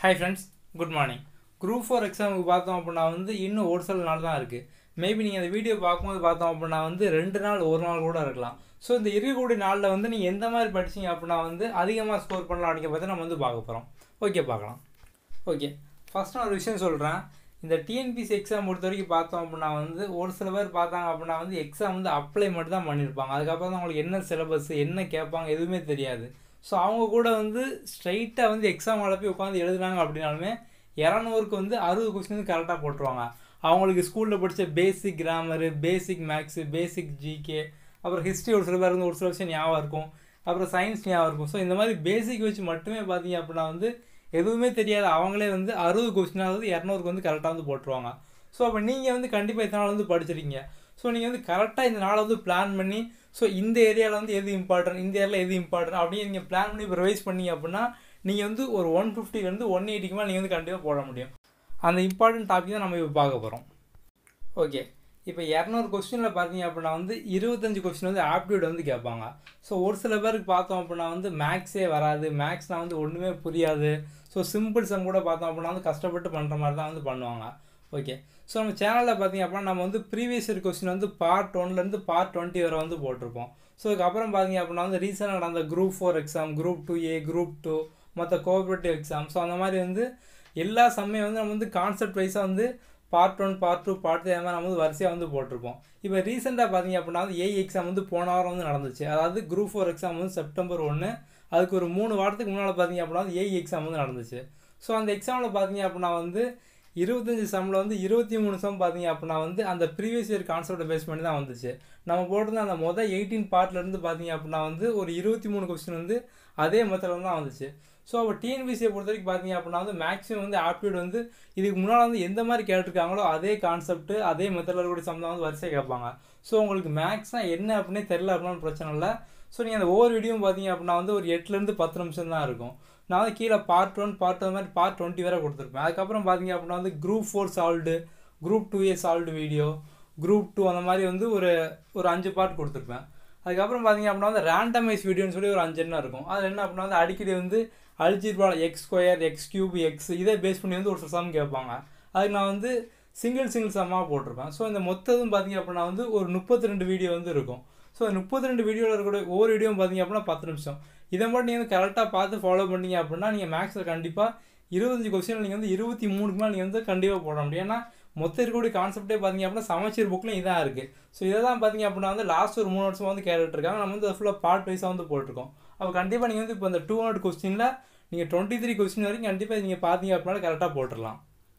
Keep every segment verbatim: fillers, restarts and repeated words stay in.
Hi friends, good morning. Group four எக்ஸாமுக்கு பார்த்தோம் அப்படின்னா வந்து இன்னும் ஒரு சில நாள் தான் இருக்குது. மேபி நீங்கள் அந்த வீடியோ பார்க்கும்போது பார்த்தோம் அப்படின்னா வந்து ரெண்டு நாள் ஒரு நாள் கூட இருக்கலாம். ஸோ இந்த இருக்கக்கூடிய நாளில் வந்து நீங்கள் எந்த மாதிரி படிச்சிங்க அப்படின்னா வந்து அதிகமாக ஸ்கோர் பண்ணலாம் அப்படிங்கிற பற்றி நம்ம வந்து பார்க்க போகிறோம். ஓகே, பார்க்கலாம். ஓகே, ஃபஸ்ட் நான் ஒரு விஷயம் சொல்கிறேன். இந்த டிஎன்பிசி எக்ஸாம் பொறுத்த வரைக்கும் பார்த்தோம் அப்படின்னா வந்து ஒரு சில பேர் பார்த்தாங்க அப்படின்னா வந்து எக்ஸாம் வந்து அப்ளை மட்டும் தான் பண்ணியிருப்பாங்க. அதுக்கப்புறம் தான் அவங்களுக்கு என்ன சிலபஸ் என்ன கேட்பாங்க எதுவுமே தெரியாது. ஸோ அவங்க கூட வந்து ஸ்ட்ரைட்டாக வந்து எக்ஸாம் ஹாலில் போய் உட்காந்து எழுதுனாங்க அப்படின்னாலுமே இரநூறுக்கு வந்து அறுபது கொஸ்டின் வந்து கரெக்டாக போட்டுருவாங்க. அவங்களுக்கு ஸ்கூலில் படித்த basic grammar, basic maths, basic GK, அப்புறம் ஹிஸ்ட்ரி ஒரு சில பேர் வந்து ஒரு சில விஷயம் ஞாபகம் இருக்கும், அப்புறம் சயின்ஸ் ஞாபகம் இருக்கும். ஸோ இந்த மாதிரி பேசிக் வச்சு மட்டுமே பார்த்தீங்க அப்படின்னா வந்து எதுவுமே தெரியாது அவங்களே வந்து அறுபது கொஸ்டினாவது இரநூறுக்கு வந்து கரெக்டாக வந்து போட்டுருவாங்க. ஸோ அப்போ நீங்கள் வந்து கண்டிப்பாக இத்தனை நாள் வந்து படிச்சிருக்கீங்க. ஸோ நீங்கள் வந்து கரெக்டாக இந்த நாளை வந்து பிளான் பண்ணி ஸோ இந்த ஏரியாவில் வந்து எது இம்பார்ட்டன்ட், இந்த ஏரியாவில் எது இம்பார்ட்டன்ட் அப்படின்னு நீங்கள் பிளான் பண்ணி இப்போ ரிவைஸ் பண்ணீங்க அப்படின்னா நீங்கள் வந்து ஒரு ஒன் ஃபிஃப்டிலேருந்து ஒன் எயிட்டிக்கு மேலே நீங்கள் வந்து கண்டிப்பாக போட முடியும். அந்த இம்பார்ட்டன்ட் டாபிக் தான் நம்ம இப்போ பார்க்க போகிறோம். ஓகே, இப்போ இரநூறு கொஸ்டினில் பார்த்தீங்க அப்படின்னா வந்து இருபத்தஞ்சு கொஸ்டின் வந்து ஆப்டிடியூட் வந்து கேட்பாங்க. ஸோ ஒரு சில பேருக்கு பார்த்தோம் அப்படின்னா வந்து மேக்ஸே வராது, மேக்ஸ்னால் வந்து ஒன்றுமே புரியாது. ஸோ சிம்பிள் சம் கூட பார்த்தோம் அப்படின்னா வந்து கஷ்டப்பட்டு பண்ணுற மாதிரி தான் வந்து பண்ணுவாங்க. ஓகே, ஸோ நம்ம சேனலில் பார்த்தீங்க அப்படின்னா நம்ம வந்து ப்ரீவியஸ் இயர் கொஸ்டின் வந்து பார்ட் ஒன்லேருந்து பார்ட் டுவெண்ட்டி வரை வந்து போட்டிருப்போம். ஸோ அதுக்கப்புறம் பார்த்தீங்க அப்படின்னா வந்து ரீசெண்டாக நடந்த group four exam, group two A, group two, மற்ற கோஆப்ரேட்டிவ் எக்ஸாம், ஸோ அந்த மாதிரி வந்து எல்லா சமயம் வந்து நம்ம வந்து கான்செப்ட் வைஸாக வந்து part one part two part three அந்த மாதிரி நம்ம வந்து வரிசையாக வந்து போட்டிருப்போம். இப்போ ரீசெண்டாக பார்த்தீங்க அப்படின்னா வந்து ஏ எக்ஸாம் வந்து போன வாரம் வந்து நடந்துச்சு. அதாவது குரூப் ஃபோர் எக்ஸாம் வந்து செப்டம்பர் ஒன்று, அதுக்கு ஒரு மூணு வாரத்துக்கு முன்னால் பார்த்தீங்க அப்படின்னா வந்து ஏ எக்ஸாம் வந்து நடந்துச்சு. ஸோ அந்த எக்ஸாமில் பார்த்தீங்க அப்படின்னா வந்து இருபத்தஞ்சி சம்மில் வந்து இருபத்தி மூணு சம் பார்த்தீங்க அப்படின்னா வந்து அந்த ப்ரீவியஸ் இயர் கான்செப்டை பேஸ் பண்ணி தான் வந்துச்சு. நம்ம போட்டிருந்த அந்த மொதல் எயிட்டீன் பார்ட்லேருந்து பார்த்தீங்க அப்படின்னா வந்து ஒரு இருபத்தி மூணு கொஸ்டின் வந்து அதே மெத்தடில் தான் வந்துச்சு. ஸோ அப்போ டிஎன்பிசியை பொறுத்த வரைக்கும் பார்த்தீங்க அப்படின்னா வந்து மேக்ஸிமம் வந்து ஆப்டிடியூட் வந்து இதுக்கு முன்னால் வந்து எந்த மாதிரி கேட்டிருக்காங்களோ அதே கான்செப்ட் அதே மெத்தடில் கூட சம் தான் வந்து வரிசையாக கேட்பாங்க. ஸோ உங்களுக்கு மேக்ஸ்னால் என்ன அப்படின்னே தெரில அப்படின்னா பிரச்சனை இல்லை. ஸோ நீங்கள் அந்த ஒவ்வொரு வீடியோவும் பார்த்தீங்க அப்படின்னா வந்து ஒரு எட்டுலேருந்து பத்து நிமிஷம் தான் இருக்கும். நான் வந்து கீழே பார்ட் ஒன் பார்ட் டூ மாதிரி பார்ட் டுவெண்ட்டி வரை கொடுத்துருப்பேன். அதுக்கப்புறம் பார்த்தீங்க அப்படின்னா வந்து group four solved, group two A solved video, group two அந்த மாதிரி வந்து ஒரு ஒரு அஞ்சு பார்ட் கொடுத்துருப்பேன். அதுக்கப்புறம் பார்த்தீங்க அப்படின்னா வந்து ரேண்டமைஸ் வீடியோன்னு சொல்லி ஒரு அஞ்சு என்ன இருக்கும். அதில் என்ன அப்படின்னா வந்து அடிக்கடி வந்து அல்ஜிப்ராவில் x square, x cube, x இதை பேஸ் பண்ணி வந்து ஒரு சம் கேட்பாங்க. அதுக்கு நான் வந்து சிங்கிள் சிங்கிள் சம்மாக போட்டிருப்பேன். ஸோ இந்த மொத்ததும் பார்த்தீங்க அப்படின்னா வந்து ஒரு முப்பத்தி ரெண்டு வீடியோ வந்து இருக்கும். ஸோ முப்பத்தி ரெண்டு வீடியோவில் இருக்கக்கூடிய ஒவ்வொரு வீடியோவும் பார்த்தீங்க அப்படின்னா பத்து நிமிஷம். இதை மட்டும் நீங்கள் வந்து கரெக்டாக பார்த்து ஃபாலோ பண்ணிங்க அப்படின்னா நீங்கள் மேக்ஸில் கண்டிப்பாக இருபத்தஞ்சி கொஸ்டின் நீங்கள் வந்து இருபத்தி மூணுக்கு மேலே நீங்கள் வந்து கண்டிப்பாக போட முடியும். ஏன்னா மொத்தம் இருக்கக்கூடிய கான்செப்டே பார்த்தீங்க அப்படின்னா சமச்சீர் புக்கில் இதாக இருக்குது. ஸோ இதை தான் பார்த்தீங்க அப்படின்னா வந்து லாஸ்ட் ஒரு மூணு வருஷமாக வந்து கேட்டுட்ருக்காங்க. நம்ம வந்து ஃபுல்லாக பார்ட் வைஸாக வந்து போட்டிருக்கோம். அப்போ கண்டிப்பாக நீங்கள் வந்து இப்போ இந்த டூ ஹண்ட்ரட் கொஸ்டினில் நீங்கள் டுவெண்ட்டி த்ரீ கொஸ்டின் வரைக்கும் கண்டிப்பாக நீங்கள் பார்த்தீங்க அப்படின்னா கரெக்டாக போட்டுடலாம்.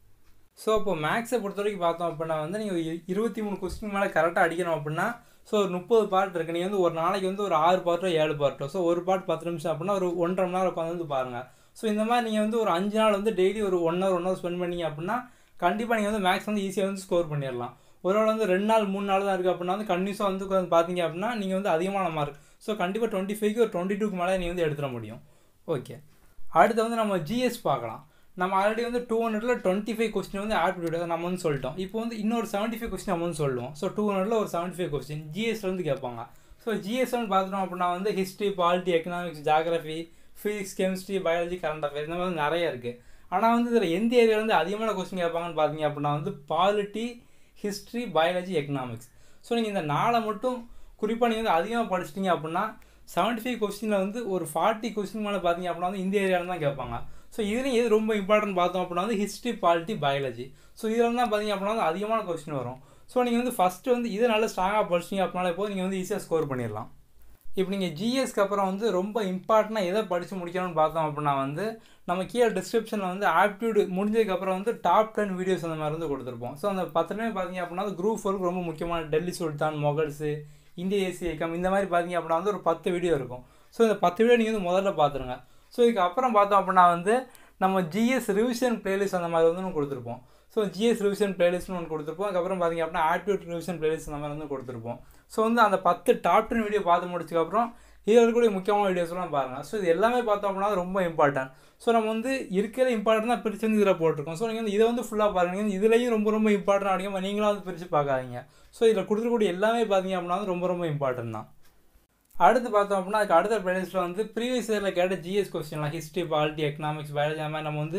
ஸோ இப்போ மேக்ஸை பொறுத்த வரைக்கும் பார்த்தோம் அப்படின்னா வந்து நீங்கள் இருபத்தி மூணு கொஸ்டின் மேலே கரெக்டாக அடிக்கணும் அப்படின்னா ஸோ ஒரு முப்பது பார்ட் இருக்குது. நீங்கள் வந்து ஒரு நாளைக்கு வந்து ஒரு ஆறு பார்ட்டோ ஏழு பார்ட்டோ, ஸோ ஒரு பார்ட் பத்து நிமிஷம் அப்படின்னா ஒரு ஒன்றரை மணி நேரம் உட்காந்து வந்து பாருங்கள். ஸோ இந்த மாதிரி நீங்கள் வந்து ஒரு அஞ்சு நாள் வந்து டெய்லி ஒரு one hour one hour spend பண்ணிங்க அப்படின்னா கண்டிப்பாக நீங்கள் வந்து மேக்ஸ் வந்து ஈஸியாக வந்து ஸ்கோர் பண்ணிடலாம். ஒரு நாள் வந்து ரெண்டு நாள் மூணு நாள் தான் இருக்குது அப்படின்னா வந்து கண்டினியூஸாக வந்து உட்காந்து பார்த்தீங்க அப்படின்னா நீங்கள் வந்து அதிகமான மார்க், ஸோ கண்டிப்பாக டுவெண்ட்டி ஃபைவ்க்கு ஒரு டுவெண்ட்டி டூக்கு மேலே நீங்கள் வந்து எடுத்துட முடியும். ஓகே, அடுத்து வந்து நம்ம ஜிஎஸ் பார்க்கலாம். நம்ம ஆல்ரெடி வந்து டூ ஹண்ட்ரடில் டுவெண்ட்டி ஃபைவ் கொஸ்டின் வந்து ஆப்டிடியூட் நம்ம வந்து சொல்லிட்டோம். இப்போ வந்து இன்னொரு செவன்ட்டி ஃபைவ் கொஸ்டின் நம்ம வந்து சொல்லுவோம். ஸோ டூ ஹண்ட்ரடில் ஒரு செவன்ட்டி ஃபைவ் கொஸ்டின் ஜிஎஸ்ல வந்து கேட்பாங்க. ஸோ ஜிஎஸ் வந்து பார்த்துட்டோம் அப்படின்னா வந்து history, polity, economics, geography, physics, chemistry, biology, current affairs இந்த மாதிரி நிறைய இருக்குது. ஆனால் வந்து இதில் எந்த ஏரியாவில் வந்து அதிகமான கொஸ்டின் கேட்பாங்கன்னு பார்த்தீங்க அப்படின்னா வந்து polity, history, biology, economics. So நீங்கள் இந்த நாளை மட்டும் குறிப்பாக நீங்கள் வந்து அதிகமாக படிச்சிட்டிங்க அப்படின்னா செவன்ட்டி ஃபைவ் கொஸ்டினில் வந்து ஒரு ஃபார்ட்டி கொஸ்டின் மேலே பார்த்தீங்க அப்படின்னா வந்து இந்த ஏரியாவில் தான் கேட்பாங்க. ஸோ இதுலேயும் எது ரொம்ப இம்பார்ட்டன்ட் பார்த்தோம் அப்படின்னா வந்து ஹிஸ்ட்ரி, பாலிட்டி, பயாலஜி. ஸோ இதில் தான் பார்த்தீங்க அப்படின்னா வந்து அதிகமான கொஸ்டின் வரும். ஸோ நீங்கள் வந்து ஃபஸ்ட்டு வந்து இதை நல்லா ஸ்ட்ராங்காக படிச்சிங்க அப்படின்னாலே போது நீங்கள் வந்து ஈஸியாக ஸ்கோர் பண்ணிடலாம். இப்போ நீங்கள் ஜிஎஸ்க்கு அப்புறம் வந்து ரொம்ப இம்பார்ட்டனாக எதை படித்து முடிக்கணும்னு பார்த்தோம் அப்படின்னா வந்து நம்ம கீழே டிஸ்கிரிப்ஷனில் வந்து ஆப்டிடியூட் முடிஞ்சதுக்கப்புறம் வந்து டாப் டென் வீடியோஸ் அந்த மாதிரி வந்து கொடுத்துருப்போம். ஸோ அந்த பத்துலேயுமே பார்த்தீங்க அப்படின்னா குரூப் ஃபோருக்கு ரொம்ப முக்கியமான டெல்லி சுல்தான், மொகல்ஸு, இந்திய தேசிய இயக்கம் இந்த மாதிரி பார்த்தீங்க அப்படின்னா வந்து ஒரு பத்து வீடியோ இருக்கும். ஸோ இந்த பத்து வீடியோ நீங்கள் வந்து முதல்ல பார்த்துருங்க. ஸோ இதுக்கு அப்புறம் பார்த்தோம் அப்படின்னா வந்து நம்ம ஜிஎஸ் ரிவிஷன் பிளேலிஸ்ட் அந்த மாதிரி வந்து ஒன்று கொடுத்துருப்போம். ஸோ ஜிஎஸ் ரிவிஷன் பிளேலிஸ்ட்னு ஒன்று கொடுத்துருப்போம். அதுக்கப்புறம் பார்த்தீங்க அப்படின்னா ஆப்டிடியூட் ரிவிஷன் பிளேலிஸ்ட் அந்த மாதிரி வந்து கொடுத்துருப்போம். ஸோ வந்து அந்த பத்து டாப் டென் வீடியோ பார்த்து முடிச்சதுக்கப்புறம் இதில் இருக்கக்கூடிய முக்கியமான வீடியோஸ்லாம் பாருங்கள். ஸோ இது எல்லாமே பார்த்தோம் அப்படின்னா ரொம்ப இம்பார்ட்டன்ட். ஸோ நம்ம வந்து இருக்கிற இம்பார்ட்டன் தான் பிரித்து வந்து இதில் போட்டிருக்கோம். ஸோ நீங்கள் வந்து இதை வந்து ஃபுல்லாக பாருங்கள். நீங்கள் இதுலேயும் ரொம்ப ரொம்ப இம்பார்ட்டன் அப்படிங்க நீங்களாம் வந்து பிரித்து பார்க்காதீங்க. ஸோ இதில் கொடுத்துருக்கூடிய எல்லாமே பார்த்தீங்க அப்படின்னா ரொம்ப ரொம்ப இம்பார்ட்டன் தான். அடுத்து பார்த்தோம் அப்படின்னா அதுக்கு அடுத்த பிளேலிஸ்ட்டில் வந்து ப்ரீவியஸ் இயரில் கேட்ட ஜிஎஸ் கொஸ்டின்லாம் ஹிஸ்ட்ரி, பாலிட்டி, எக்கனாமிக்ஸ், பயாலஜி அந்த மாதிரி நம்ம வந்து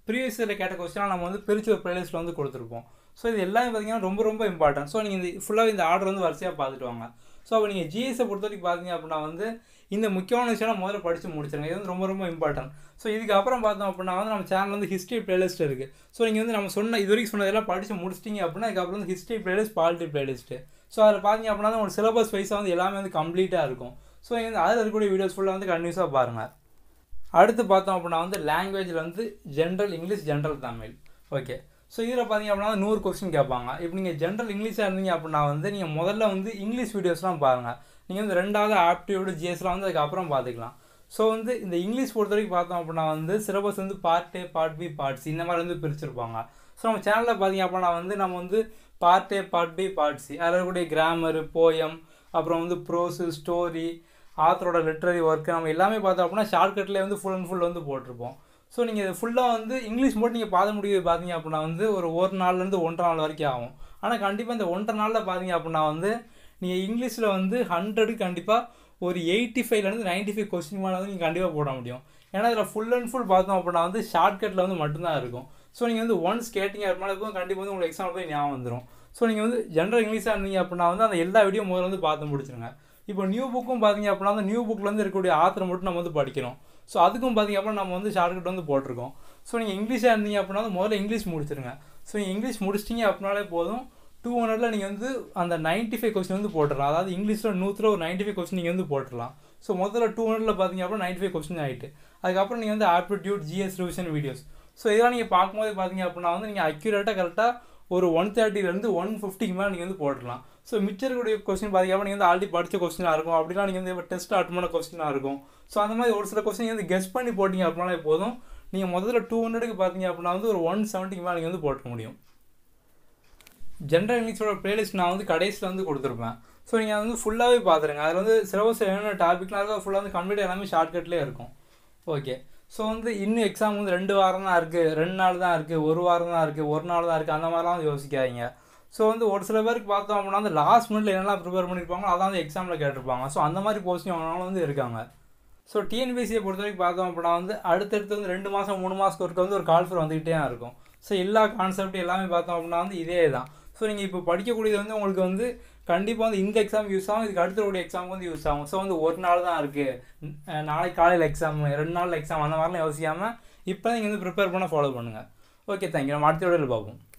ப்ரீவியஸ் இயரில் கேட்ட கொஸ்டினாக நம்ம வந்து பிரித்து ஒரு ப்ளேலிஸ்ட்டில் வந்து கொடுத்துருப்போம். ஸோ இது எல்லாமே பார்த்தீங்கன்னா ரொம்ப ரொம்ப இம்பார்ட்டன்ட். ஸோ நீங்கள் இந்த ஃபுல்லாக இந்த ஆர்டர் வந்து வரிசையாக பார்த்துட்டு வாங்க. ஸோ அப்போ நீங்கள் ஜிஎஸை பொறுத்த வரைக்கும் பார்த்தீங்க அப்படின்னா வந்து இந்த முக்கியமான விஷயம் முதல்ல படித்து முடிச்சிருங்க. இது வந்து ரொம்ப ரொம்ப இம்பார்ட்டன்ட். ஸோ இதுக்கப்புறம் பார்த்தோம் அப்படின்னா வந்து நம்ம சேனல் வந்து ஹிஸ்ட்ரி பிளேலிஸ்ட் இருக்குது. ஸோ நீங்கள் வந்து நம்ம சொன்ன இது வரைக்கும் சொன்னதெல்லாம் படித்து முடிச்சிட்டிங்க அப்படின்னா அதுக்கப்புறம் வந்து history playlist, polity playlist. So அதில் பார்த்தீங்க அப்படின்னா உங்களுக்கு சிலபஸ் வைஸாக வந்து எல்லாமே வந்து கம்ப்ளீட்டாக இருக்கும். ஸோ நீங்கள் வந்து அதில் இருக்கக்கூடிய வீடியோஸ் ஃபுல்லாக வந்து கண்டினியூஸாக பாருங்கள். அடுத்து பார்த்தோம் அப்படின்னா வந்து லாங்குவேஜில் வந்து general English, general Tamil. Okay. So இதில் பார்த்தீங்க அப்படின்னா நூறு கொஸ்டின் கேட்பாங்க. இப்போ நீங்கள் ஜென்ரல் இங்கிலீஷாக இருந்தீங்க அப்படின்னா வந்து நீங்கள் முதல்ல வந்து இங்கிலீஷ் வீடியோஸ்லாம் பாருங்கள். நீங்கள் வந்து ரெண்டாவது ஆப்டிடியூடு, ஜிஎஸ்லாம் வந்து அதுக்கப்புறம் பார்த்துக்கலாம். ஸோ வந்து இந்த இங்கிலீஷ் பொறுத்த வரைக்கும் பார்த்தோம் அப்படின்னா வந்து சிலபஸ் வந்து part A, part B, part C இந்த மாதிரி வந்து பிரிச்சிருப்பாங்க. ஸோ நம்ம சேனலில் பார்த்தீங்க அப்படின்னா வந்து நம்ம வந்து part A, part B, part C அதில் இருக்கக்கூடிய கிராமரு, போயம், அப்புறம் வந்து ப்ரோஸு, ஸ்டோரி, ஆத்தரோட லிட்ரரி ஒர்க்கு நம்ம எல்லாமே பார்த்தோம் அப்படின்னா ஷார்ட்கட்லேயே வந்து ஃபுல் அண்ட் ஃபுல் வந்து போட்டிருப்போம். ஸோ நீங்கள் இது ஃபுல்லாக வந்து இங்கிலீஷ் மட்டும் நீங்கள் பார்க்க முடியுது பார்த்தீங்க அப்படின்னா வந்து ஒரு ஒரு நாள்லேருந்து ஒன்றரை நாள் வரைக்கும் ஆகும். ஆனால் கண்டிப்பாக இந்த ஒன்றரை நாளில் பார்த்தீங்க அப்படின்னா வந்து நீங்கள் இங்கிலீஷில் வந்து ஹண்ட்ரடுக்கு கண்டிப்பாக ஒரு எயிட்டி ஃபைவ்லேருந்து நைன்ட்டி ஃபைவ் கொஸ்டின் மேலே வந்து நீங்கள் கண்டிப்பாக போட முடியும். ஏன்னா இதில் ஃபுல் அண்ட் ஃபுல் பார்த்தோம் அப்படின்னா வந்து ஷார்ட்கட்டில் வந்து மட்டும்தான் இருக்கும். ஸோ நீங்கள் வந்து ஒன்ஸ் கேட்டிங்க அப்படின்னா இருக்கும் கண்டிப்பாக வந்து உங்களுக்கு எக்ஸாம் போய் ஞாபகம் வந்துடும். ஸோ நீங்கள் வந்து ஜென்ரல் இங்கிலீஷாக இருந்தீங்க அப்படின்னா வந்து அந்த எல்லா வீடியோ முதல்ல வந்து பார்த்து முடிச்சிருங்க. இப்போ நியூ புக்கும் பார்த்தீங்க அப்படின்னா அந்த நியூ புக்கில் இருக்கக்கூடிய ஆத்தரை மட்டும் நம்ம வந்து படிக்கிறோம். ஸோ அதுக்கும் பார்த்தீங்க அப்படின்னா நம்ம வந்து ஷார்ட்கட் வந்து போட்டிருக்கோம். ஸோ நீங்கள் இங்கிலீஷாக இருந்தீங்க அப்படின்னா முதல்ல இங்கிலீஷ் முடிச்சிருங்க. ஸோ நீங்கள் இங்கிலீஷ் முடிச்சிட்டிங்க அப்படின்னாலே போதும், டூ ஹண்ட்ரடில் நீங்கள் வந்து அந்த நைன்ட்டி ஃபைவ் கொஸ்டின் வந்து போட்டுடலாம். அதாவது இங்கிலீஷில் நூற்றில் ஒரு நைன்ட்டி ஃபைவ் கொஸ்டின் நீங்கள் வந்து போட்டுடலாம். ஸோ முதல்ல டூ ஹண்ட்ரடில் பார்த்தீங்க அப்படின்னா நைன்ட்டி ஃபைவ் கொஸ்டின் ஆகிட்டு அதுக்கப்புறம் நீங்கள் வந்து aptitude, GS revision videos. So இதெல்லாம் நீங்கள் பார்க்கும்போது பார்த்தீங்க அப்படின்னா வந்து நீங்கள் அக்யூரேட்டாக கரெக்டாக ஒரு ஒன் தேர்ட்டிலேருந்து ஒன் ஃபிஃப்டிக்கு மேலே நீங்கள் வந்து போட்டுடலாம். ஸோ மிச்சம் இருக்கக்கூடிய கொஸ்டின் பார்த்தீங்க அப்படின்னா நீங்கள் வந்து ஆல்ரெடி படித்த கொஸ்டினாக இருக்கும். அப்படிலாம் நீங்கள் வந்து டெஸ்ட் அட்டன் பண்ண கொஸ்டினாக இருக்கும். ஸோ அந்த மாதிரி ஒரு சில கொஸ்டின் வந்து கெஸ் பண்ணி போட்டிங்க அப்படின்னாலே போதும், நீங்கள் முதல்ல டூ ஹண்ட்ரடுக்கு பார்த்தீங்க அப்படின்னா வந்து ஒரு ஒன் செவன்ட்டிக்கு மேலே நீங்கள் வந்து போட்ட முடியும். ஜென்ரல் இங்கிலீஷோட பிளேலிஸ்ட் நான் வந்து கடைசியில் வந்து கொடுத்துருப்பேன். ஸோ நீங்கள் வந்து ஃபுல்லாகவே பார்த்துருங்க. அதில் வந்து சிலபஸ் என்னென்ன டாபிக்லாம் இருக்கோ ஃபுல்லாக வந்து கம்ப்ளீட் எல்லாமே ஷார்ட்கட்லேயே இருக்கும். ஓகே. ஸோ வந்து இன்னும் எக்ஸாம் வந்து ரெண்டு வாரம் தான் இருக்குது, ரெண்டு நாள் தான் இருக்குது, ஒரு வாரம் தான் இருக்குது, ஒரு நாள் தான் இருக்குது, அந்த மாதிரிலாம் வந்து யோசிக்காதீங்க. ஸோ வந்து ஒரு சில பேருக்கு பார்த்தோம் அப்படின்னா வந்து லாஸ்ட் மினிட்ல என்னெல்லாம் ப்ரிப்பேர் பண்ணியிருப்பாங்களோ அதான் வந்து எக்ஸாமில் கேட்டிருப்பாங்க. ஸோ அந்த மாதிரி போஸ்டிங் அவங்களால வந்து இருக்காங்க. ஸோ டிஎன்பிஎஸ்சியை பொறுத்த வரைக்கும் பார்த்தோம் அப்படின்னா வந்து அடுத்தடுத்து வந்து ரெண்டு மாதம் மூணு மாதத்துக்கு ஒருக்க வந்து ஒரு கால்ஃபர் வந்துக்கிட்டே தான் இருக்கும். ஸோ எல்லா கான்செப்ட் எல்லாமே பார்த்தோம் அப்படின்னா வந்து இதே தான். ஸோ நீங்கள் இப்போ படிக்கக்கூடியது வந்து உங்களுக்கு வந்து கண்டிப்பாக வந்து இந்த எக்ஸாம் யூஸ் ஆகும், இதுக்கு அடுத்த எக்ஸாம் வந்து யூஸ் ஆகும். ஸோ வந்து ஒரு நாள் தான் இருக்குது, நாளைக்கு காலையில் எக்ஸாம், ரெண்டு நாள் எக்ஸாம், அந்த மாதிரிலாம் யோசிக்காமல் இப்போ நீங்கள் வந்து ப்ரிப்பேர் பண்ண ஃபாலோ பண்ணுங்கள். Okay, thank you. நம்ம அடுத்த வீடியோவில் பார்ப்போம்.